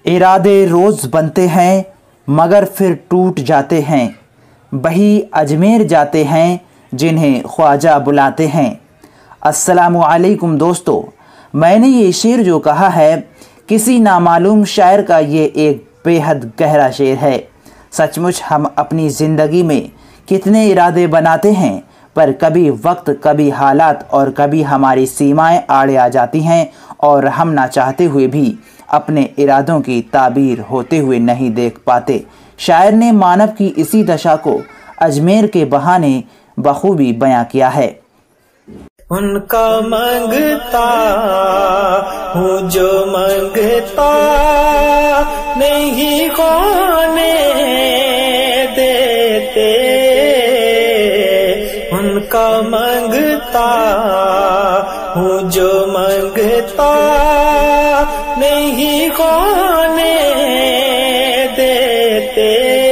इरादे रोज़ बनते हैं मगर फिर टूट जाते हैं। बही अजमेर जाते हैं जिन्हें ख्वाजा बुलाते हैं। अस्सलामु अलैकुम दोस्तों, मैंने ये शेर जो कहा है किसी नामालूम शायर का ये एक बेहद गहरा शेर है। सचमुच हम अपनी ज़िंदगी में कितने इरादे बनाते हैं, पर कभी वक्त, कभी हालात और कभी हमारी सीमाएं आड़े आ जाती हैं और हम ना चाहते हुए भी अपने इरादों की ताबीर होते हुए नहीं देख पाते। शायर ने मानव की इसी दशा को अजमेर के बहाने बखूबी बयां किया है। उनका मंगता हूँ जो मंगता नहीं होने देते, उनका मंगता हूँ जो मंगता नहीं होने देते।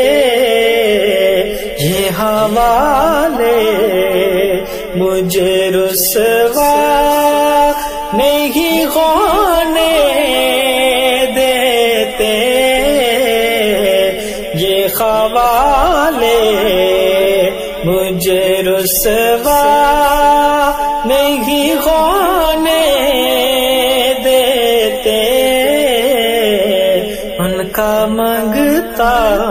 ये हवाले मुझे रुसवा नहीं होने देते, ये हवाले मुझे रुसवा नहीं होने देते। उनका मंगता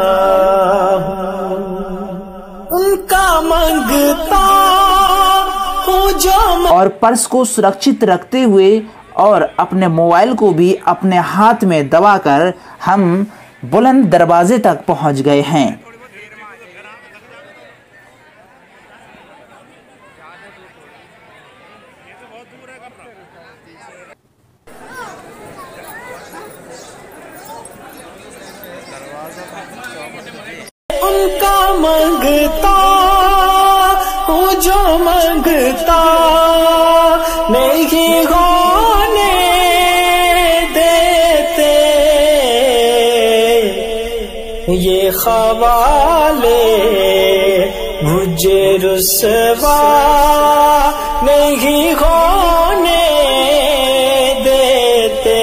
और पर्स को सुरक्षित रखते हुए और अपने मोबाइल को भी अपने हाथ में दबाकर हम बुलंद दरवाजे तक पहुंच गए हैं। उनका मंगता हूँ जो मंगता नहीं होने देते, ये ख्वाले मुझे रुसवा नहीं होने देते।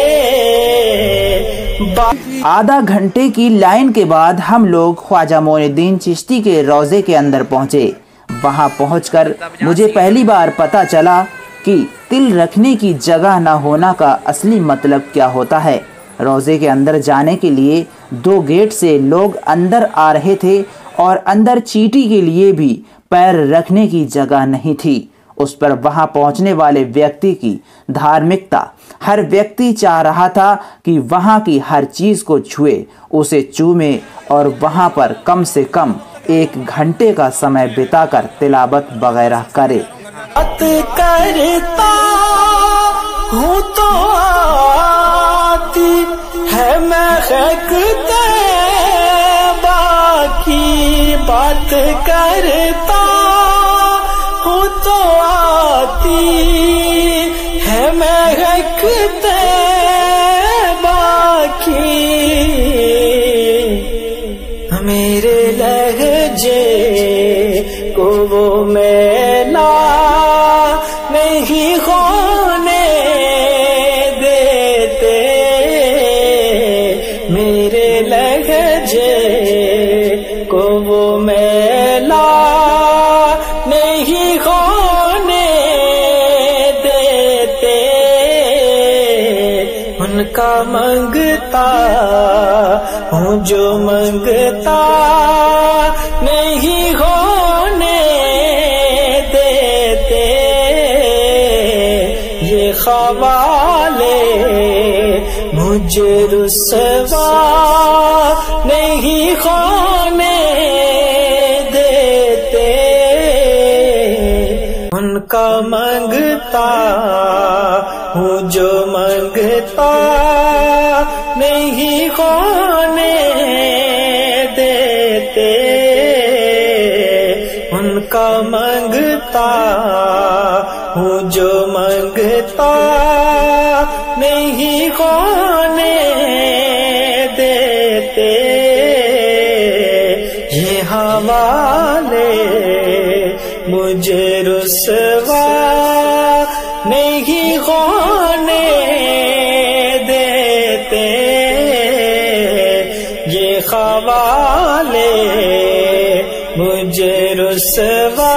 आधा घंटे की लाइन के बाद हम लोग ख्वाजा मोइनुद्दीन चिश्ती के रोज़े के अंदर पहुंचे। वहां पहुंचकर मुझे पहली बार पता चला कि तिल रखने की जगह न होना का असली मतलब क्या होता है। रोज़े के अंदर जाने के लिए 2 गेट से लोग अंदर आ रहे थे और अंदर चींटी के लिए भी पैर रखने की जगह नहीं थी। उस पर वहां पहुंचने वाले व्यक्ति की धार्मिकता, हर व्यक्ति चाह रहा था कि वहां की हर चीज को छुए, उसे चूमे और वहां पर कम से कम 1 घंटे का समय बिताकर तिलावत वगैरह करे। बात करता हूँ तो आती है महकते, बाकी बात करता हूँ तो आती है महकते, बाकी मेरे लहजे को वो मैला नहीं होने देते, मेरे लहजे को वो मैला नहीं होने देते। उनका मंगता हूँ जो मंगता नहीं होने देते, ये ख्वाले मुझे रुसवा नहीं होने देते। उनका मंगता हूँ जो मंगता नहीं होने देते, उनका मंगता हूँ जो मंगता नहीं होने देते। ये हवाले मुझे रुसवा नहीं होने देते। खवाले मुझे रुसवा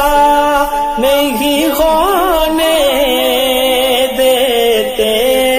नहीं होने देते,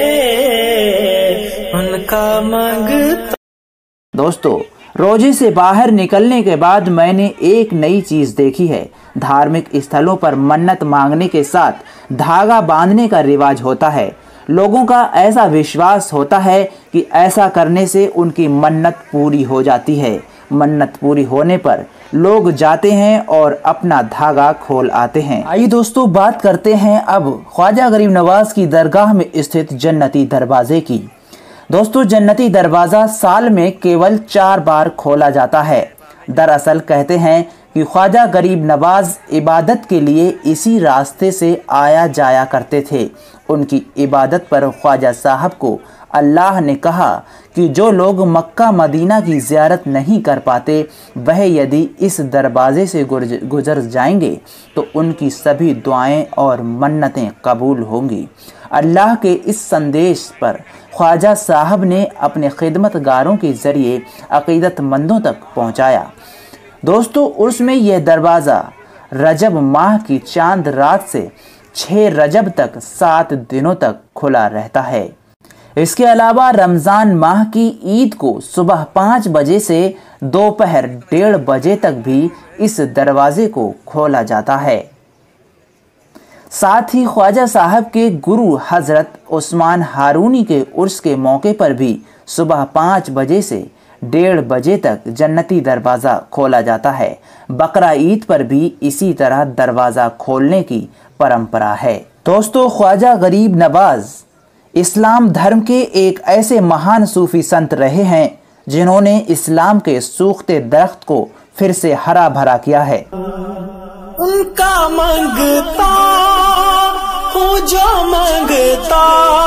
उनका मांगता। दोस्तों, रोजे से बाहर निकलने के बाद मैंने एक नई चीज देखी है। धार्मिक स्थलों पर मन्नत मांगने के साथ धागा बांधने का रिवाज होता है। लोगों का ऐसा विश्वास होता है कि ऐसा करने से उनकी मन्नत पूरी हो जाती है। मन्नत पूरी होने पर लोग जाते हैं और अपना धागा खोल आते हैं। आइए दोस्तों, बात करते हैं अब ख्वाजा गरीब नवाज की दरगाह में स्थित जन्नती दरवाजे की। दोस्तों, जन्नती दरवाज़ा साल में केवल 4 बार खोला जाता है। दरअसल कहते हैं कि ख्वाजा गरीब नवाज इबादत के लिए इसी रास्ते से आया जाया करते थे। उनकी इबादत पर ख्वाजा साहब को अल्लाह ने कहा कि जो लोग मक्का मदीना की ज़ियारत नहीं कर पाते, वह यदि इस दरवाज़े से गुजर जाएंगे तो उनकी सभी दुआएं और मन्नतें कबूल होंगी। अल्लाह के इस संदेश पर ख्वाजा साहब ने अपने खिदमतगारों के ज़रिए अक़ीदतमंदों तक पहुँचाया। दोस्तों, उर्स में यह दरवाज़ा रजब माह की चांद रात से 6 रजब तक 7 दिनों तक खुला रहता है। इसके अलावा रमज़ान माह की ईद को सुबह 5 बजे से दोपहर 1:30 बजे तक भी इस दरवाजे को खोला जाता है। साथ ही ख्वाजा साहब के गुरु हज़रत उस्मान हारूनी के उर्स के मौके पर भी सुबह 5 बजे से 1:30 बजे तक जन्नती दरवाज़ा खोला जाता है। बकरा ईद पर भी इसी तरह दरवाज़ा खोलने की परंपरा है। दोस्तों, ख्वाजा गरीब नवाज इस्लाम धर्म के एक ऐसे महान सूफी संत रहे हैं जिन्होंने इस्लाम के सूखते दरख्त को फिर से हरा भरा किया है। उनका मांगता हूँ जो मांगता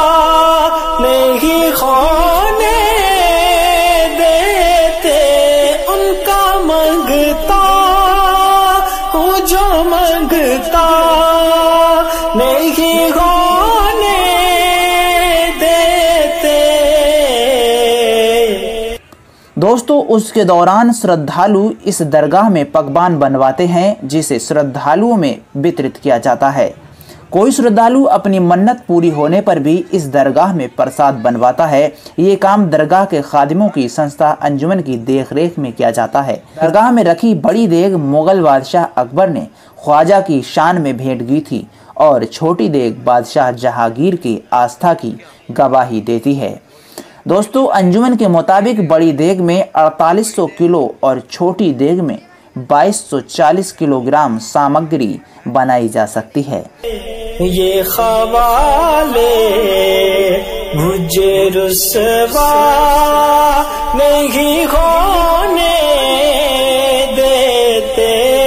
नहीं होने देते, उनका मांगता हूँ जो मांगता नहीं होने देते। दोस्तों, उसके दौरान श्रद्धालु इस दरगाह में पकवान बनवाते हैं जिसे श्रद्धालुओं में वितरित किया जाता है। कोई श्रद्धालु अपनी मन्नत पूरी होने पर भी इस दरगाह में प्रसाद बनवाता है। ये काम दरगाह के खादिमों की संस्था अंजुमन की देखरेख में किया जाता है। दरगाह में रखी बड़ी देग मुगल बादशाह अकबर ने ख्वाजा की शान में भेंट की थी और छोटी देग बादशाह जहांगीर की आस्था की गवाही देती है। दोस्तों, अंजुमन के मुताबिक बड़ी देग में 4800 किलो और छोटी देग में 2240 किलोग्राम सामग्री बनाई जा सकती है। ये खवाले मुझे रुसवा नहीं होने देते,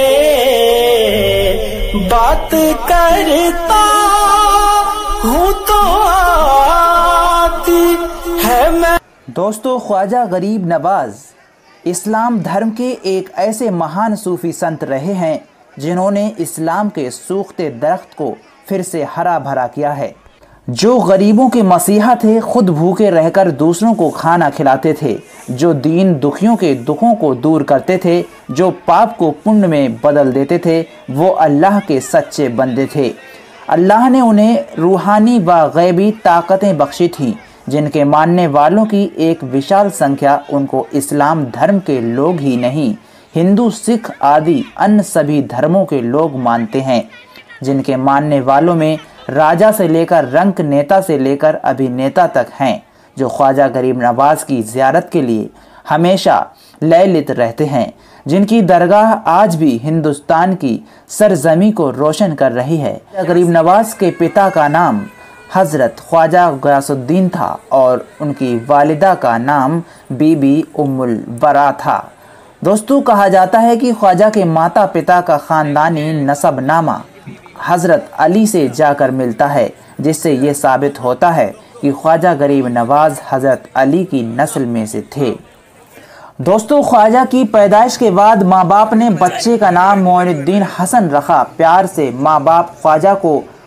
बात करता हूँ तो आती है मैं। दोस्तों, ख्वाजा गरीब नवाज इस्लाम धर्म के एक ऐसे महान सूफी संत रहे हैं जिन्होंने इस्लाम के सूखते दरख्त को फिर से हरा भरा किया है। जो गरीबों के मसीहा थे, खुद भूखे रहकर दूसरों को खाना खिलाते थे, जो दीन दुखियों के दुखों को दूर करते थे, जो पाप को पुण्य में बदल देते थे, वो अल्लाह के सच्चे बंदे थे। अल्लाह ने उन्हें रूहानी व गैबी ताकतें बख्शी थीं, जिनके मानने वालों की एक विशाल संख्या उनको इस्लाम धर्म के लोग ही नहीं, हिंदू, सिख आदि अन्य सभी धर्मों के लोग मानते हैं। जिनके मानने वालों में राजा से लेकर रंक नेता से लेकर अभिनेता तक हैं, जो ख्वाजा गरीब नवाज की ज़ियारत के लिए हमेशा लयलित रहते हैं, जिनकी दरगाह आज भी हिंदुस्तान की सरजमी को रोशन कर रही है। गरीब नवाज के पिता का नाम हज़रत ख्वाजा गयासुद्दीन था और उनकी वालिदा का नाम बीबी उम्मुल बरा था। दोस्तों, कहा जाता है कि ख्वाजा के माता पिता का ख़ानदानी नसबनामा हज़रत अली से जाकर मिलता है, जिससे ये साबित होता है कि ख्वाजा गरीब नवाज हज़रत अली की नस्ल में से थे। दोस्तों, ख्वाजा की पैदाइश के बाद माँ बाप ने बच्चे का नाम मोइनुद्दीन हसन रखा। प्यार से माँ बाप ख्वाजा को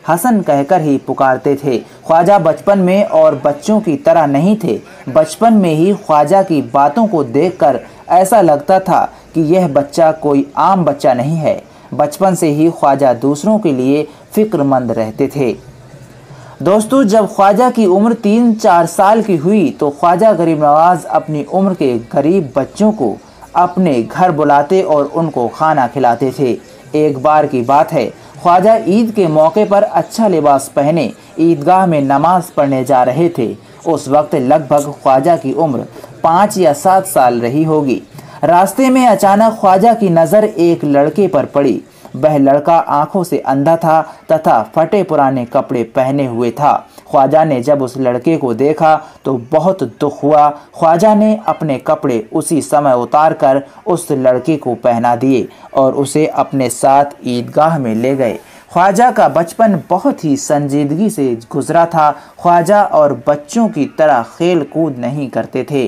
हसन कहकर ही पुकारते थे। ख्वाजा बचपन में और बच्चों की तरह नहीं थे। बचपन में ही ख्वाजा की बातों को देखकर ऐसा लगता था कि यह बच्चा कोई आम बच्चा नहीं है। बचपन से ही ख्वाजा दूसरों के लिए फिक्रमंद रहते थे। दोस्तों, जब ख्वाजा की उम्र 3-4 साल की हुई तो ख्वाजा गरीब नवाज अपनी उम्र के गरीब बच्चों को अपने घर बुलाते और उनको खाना खिलाते थे। एक बार की बात है, ख्वाजा ईद के मौके पर अच्छा लिबास पहने ईदगाह में नमाज पढ़ने जा रहे थे। उस वक्त लगभग ख्वाजा की उम्र 5 या 7 साल रही होगी। रास्ते में अचानक ख्वाजा की नज़र एक लड़के पर पड़ी। वह लड़का आंखों से अंधा था तथा फटे पुराने कपड़े पहने हुए था। ख्वाजा ने जब उस लड़के को देखा तो बहुत दुख हुआ। ख्वाजा ने अपने कपड़े उसी समय उतार कर उस लड़के को पहना दिए और उसे अपने साथ ईदगाह में ले गए। ख्वाजा का बचपन बहुत ही संजीदगी से गुजरा था। ख्वाजा और बच्चों की तरह खेल कूद नहीं करते थे।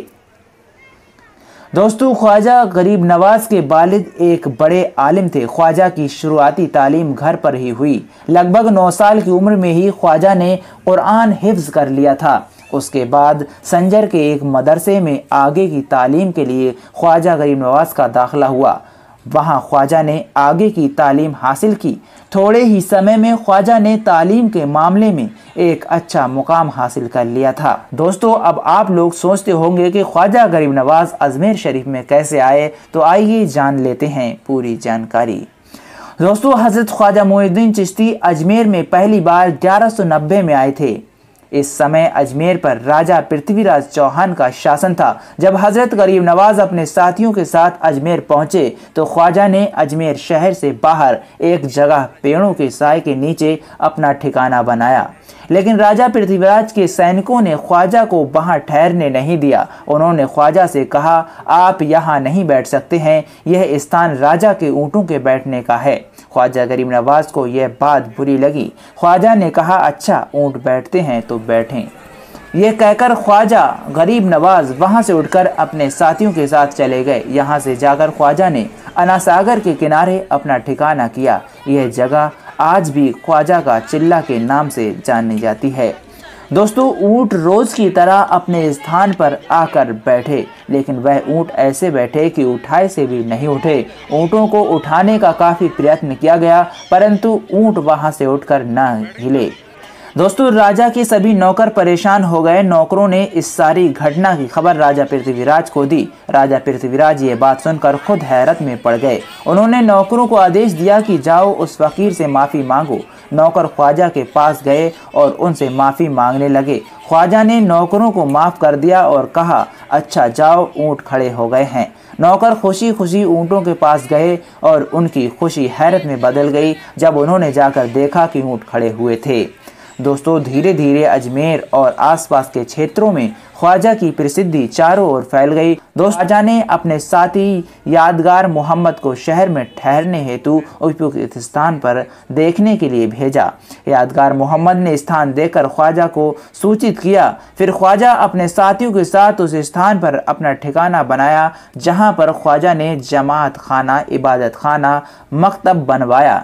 दोस्तों, ख्वाजा गरीब नवाज के वालिद एक बड़े आलिम थे। ख्वाजा की शुरुआती तालीम घर पर ही हुई। लगभग 9 साल की उम्र में ही ख्वाजा ने कुरान हिफ्ज कर लिया था। उसके बाद संजर के एक मदरसे में आगे की तालीम के लिए ख्वाजा गरीब नवाज का दाखिला हुआ। वहाँ ख्वाजा ने आगे की तालीम हासिल की। थोड़े ही समय में ख्वाजा ने तालीम के मामले में एक अच्छा मुकाम हासिल कर लिया था। दोस्तों, अब आप लोग सोचते होंगे कि ख्वाजा गरीब नवाज अजमेर शरीफ में कैसे आए, तो आइए जान लेते हैं पूरी जानकारी। दोस्तों, हज़रत ख्वाजा मोइनुद्दीन चिश्ती अजमेर में पहली बार 1190 में आए थे। इस समय अजमेर पर राजा पृथ्वीराज चौहान का शासन था। जब हजरत गरीब नवाज अपने साथियों के साथ अजमेर पहुंचे तो ख्वाजा ने अजमेर शहर से बाहर एक जगह पेड़ों के साए के नीचे अपना ठिकाना बनाया। लेकिन राजा पृथ्वीराज के सैनिकों ने ख्वाजा को वहां ठहरने नहीं दिया। उन्होंने ख्वाजा से कहा, आप यहाँ नहीं बैठ सकते हैं, यह स्थान राजा के ऊँटों के बैठने का है। ख्वाजा गरीब नवाज को यह बात बुरी लगी। ख्वाजा ने कहा, अच्छा ऊँट बैठते हैं तो बैठें। ये कहकर ख्वाजा गरीब नवाज वहां से उठकर अपने साथियों के साथ चले गए। यहाँ से जाकर ख्वाजा ने अना सागर के किनारे अपना ठिकाना किया। यह जगह आज भी ख्वाजा का चिल्ला के नाम से जानी जाती है। दोस्तों, ऊँट रोज की तरह अपने स्थान पर आकर बैठे, लेकिन वह ऊँट ऐसे बैठे कि उठाए से भी नहीं उठे। ऊँटों को उठाने का काफ़ी प्रयत्न किया गया, परंतु ऊँट वहां से उठकर न हिले। दोस्तों, राजा के सभी नौकर परेशान हो गए। नौकरों ने इस सारी घटना की खबर राजा पृथ्वीराज को दी। राजा पृथ्वीराज ये बात सुनकर खुद हैरत में पड़ गए। उन्होंने नौकरों को आदेश दिया कि जाओ उस फकीर से माफ़ी मांगो। नौकर ख्वाजा के पास गए और उनसे माफ़ी मांगने लगे। ख्वाजा ने नौकरों को माफ़ कर दिया और कहा, अच्छा जाओ, ऊँट खड़े हो गए हैं। नौकर खुशी खुशी ऊँटों के पास गए और उनकी खुशी हैरत में बदल गई जब उन्होंने जाकर देखा कि ऊँट खड़े हुए थे। दोस्तों, धीरे धीरे अजमेर और आसपास के क्षेत्रों में ख्वाजा की प्रसिद्धि चारों ओर फैल गई। ख्वाजा ने अपने साथी यादगार मोहम्मद को शहर में ठहरने हेतु उपयुक्त स्थान पर देखने के लिए भेजा। यादगार मोहम्मद ने स्थान देखकर ख्वाजा को सूचित किया। फिर ख्वाजा अपने साथियों के साथ उस स्थान पर अपना ठिकाना बनाया जहां पर ख्वाजा ने जमात खाना, इबादत खाना, मकतब बनवाया।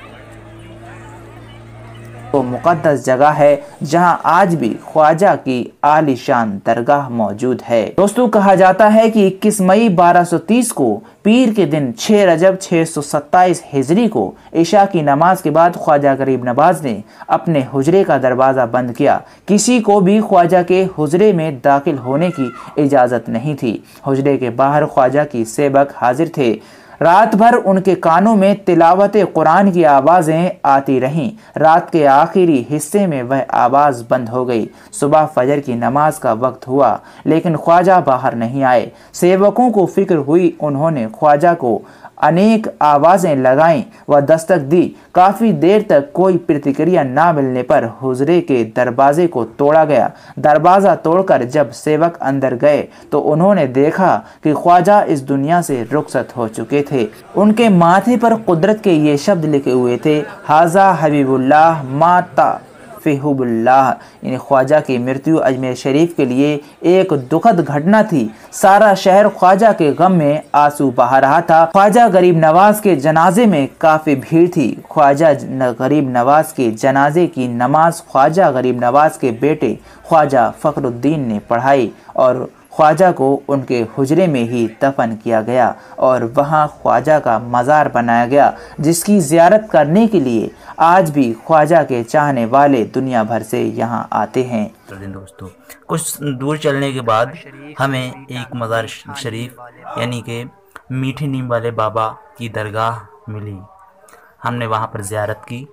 तो मुकद्दस जगह है जहां आज भी ख्वाजा की आलीशान दरगाह मौजूद है। दोस्तों, कहा जाता है कि 21 मई 1230 को पीर के दिन 6 रजब 627 हिजरी को इशा की नमाज के बाद ख्वाजा गरीब नवाज ने अपने हुजरे का दरवाज़ा बंद किया। किसी को भी ख्वाजा के हुजरे में दाखिल होने की इजाज़त नहीं थी। हुजरे के बाहर ख्वाजा की सेवक हाजिर थे। रात भर उनके कानों में तिलावत कुरान की आवाज़ें आती रहीं। रात के आखिरी हिस्से में वह आवाज़ बंद हो गई। सुबह फजर की नमाज का वक्त हुआ, लेकिन ख्वाजा बाहर नहीं आए। सेवकों को फिक्र हुई। उन्होंने ख्वाजा को अनेक आवाज़ें लगाईं व दस्तक दी। काफ़ी देर तक कोई प्रतिक्रिया ना मिलने पर हुजरे के दरवाजे को तोड़ा गया। दरवाज़ा तोड़कर जब सेवक अंदर गए तो उन्होंने देखा कि ख्वाजा इस दुनिया से रुखसत हो चुके थे। उनके माथे पर कुदरत के ये शब्द लिखे हुए थे, हाजा हबीबुल्लाह माता फ़िहुबुल्लाह यानी ख्वाजा की मृत्यु अजमेर शरीफ के लिए एक दुखद घटना थी। सारा शहर ख्वाजा के गम में आंसू बहा रहा था। ख्वाजा गरीब नवाज के जनाजे में काफ़ी भीड़ थी। ख्वाजा गरीब नवाज के जनाजे की नमाज ख्वाजा गरीब नवाज के बेटे ख्वाजा फ़खरुद्दीन ने पढ़ाई और ख्वाजा को उनके हुजरे में ही दफन किया गया और वहाँ ख्वाजा का मज़ार बनाया गया, जिसकी ज़ियारत करने के लिए आज भी ख्वाजा के चाहने वाले दुनिया भर से यहाँ आते हैं। दोस्तों, कुछ दूर चलने के बाद हमें एक मज़ार शरीफ यानी कि मीठे नीम वाले बाबा की दरगाह मिली। हमने वहाँ पर ज़ियारत की,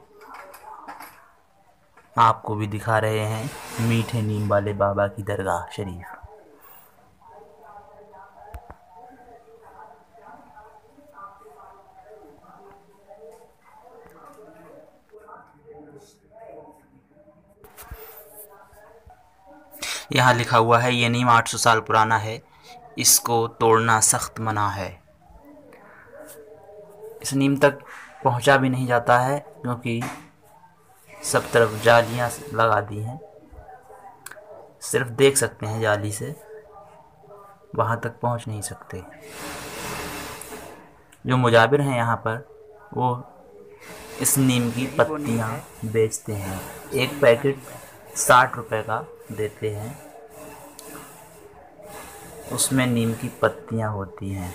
आपको भी दिखा रहे हैं मीठे नीम वाले बाबा की दरगाह शरीफ। यहाँ लिखा हुआ है ये नीम 800 साल पुराना है, इसको तोड़ना सख्त मना है। इस नीम तक पहुँचा भी नहीं जाता है क्योंकि सब तरफ जालियाँ लगा दी हैं, सिर्फ देख सकते हैं जाली से, वहाँ तक पहुँच नहीं सकते। जो मुजाबिर हैं यहाँ पर वो इस नीम की पत्तियाँ बेचते हैं। एक पैकेट 60 रुपए का देते हैं, उसमें नीम की पत्तियाँ होती हैं।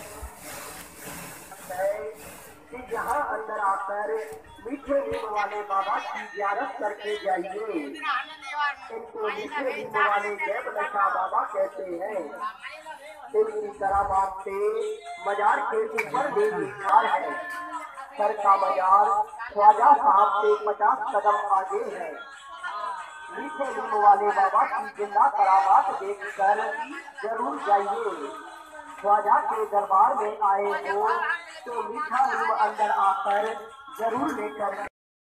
यहाँ अंदर आकर मीठे नीम वाले बाबा की ज़ियारत करके जाइए। इनको मीठे नीम वाले जैब नशा बाबा कहते हैं। इनकी करामात से मजार के ऊपर बेमिसाल है। सर का मजार ख्वाजा साहब से 50 कदम आगे है। मीठे नीम वाले बाबा की जिंदा करामात देखकर जरूर जाइए। ख्वाजा के दरबार में आए हो तो मीठा नीम अंदर आकर जरूर लेकर।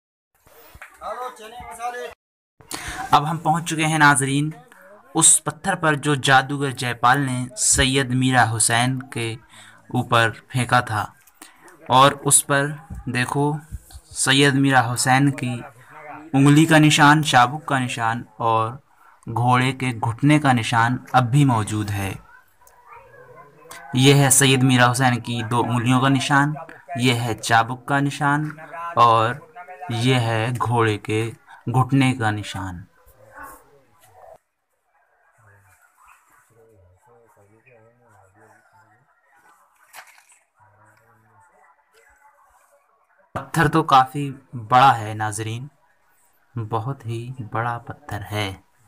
अब हम पहुंच चुके हैं नाजरीन उस पत्थर पर जो जादूगर जयपाल ने सैयद मीरा हुसैन के ऊपर फेंका था, और उस पर देखो सैयद मीरा हुसैन की उंगली का निशान, चाबुक का निशान और घोड़े के घुटने का निशान अब भी मौजूद है। यह है सैयद मीरा हुसैन की 2 उंगलियों का निशान, यह है चाबुक का निशान और यह है घोड़े के घुटने का निशान। पत्थर तो काफ़ी बड़ा है नाजरीन, बहुत ही बड़ा पत्थर है।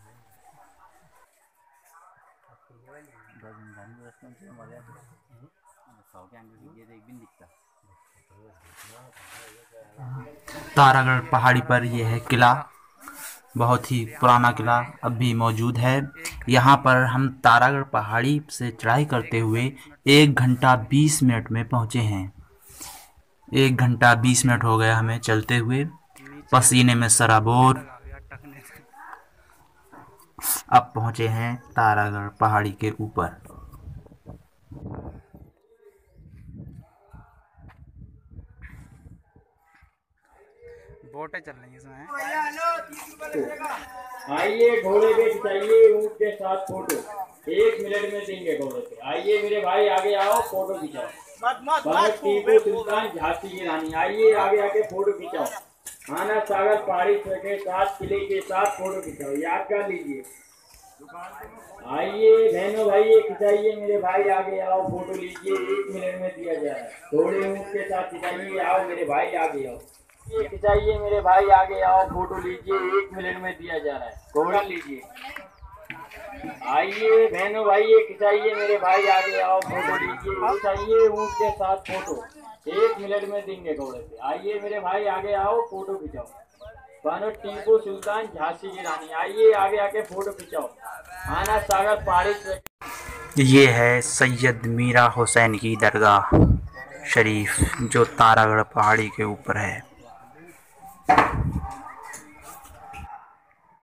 तारागढ़ पहाड़ी पर यह है किला, बहुत ही पुराना किला अब भी मौजूद है। यहाँ पर हम तारागढ़ पहाड़ी से चढ़ाई करते हुए 1 घंटा 20 मिनट में पहुँचे हैं। 1 घंटा 20 मिनट हो गया हमें चलते हुए, पसीने में सराबोर। अब पहुँचे हैं तारागढ़ पहाड़ी के ऊपर। बोटें चल रही हैं इसमें। आइए घोड़े पे खिंचाइए ऊँट के साथ फोटो, 1 मिनट में देंगे घोड़े पे। आइए मेरे भाई आगे आओ, फोटो खिंचाओ। टीपू सुल्तान झांसी की रानी, आइए आगे आके फोटो खिंचाओ। आना सागर पहाड़ी के साथ किले के साथ फोटो खिंचाओ, याद कर लीजिए। आइए बहनों भाई खिंचाइए, मेरे भाई आगे आओ, फोटो लीजिए, 1 मिनट में दिया जा रहा है। घोड़े ऊँट के साथ खिंचाइए, आओ मेरे भाई आगे आओ, खिंचाइए मेरे भाई आगे आओ, फोटो लीजिए, 1 मिनट में दिया जा रहा है। घोड़ा लीजिए। आइए बहनों भाई खिंचाइए, मेरे भाई आगे आओ, फोटो लीजिए, खिंचाइए ऊँट के साथ फोटो, 1 मिनट में देंगे घोड़े पे। आइए मेरे भाई आगे आओ, फोटो खिंचाओ। बानो टीपू सुल्तान झांसी की रानी, आइए आगे आके फोटो खिंचाओ। आना सागर पहाड़ी से। ये है सैयद मीरा हुसैन की दरगाह शरीफ जो तारागढ़ पहाड़ी के ऊपर है।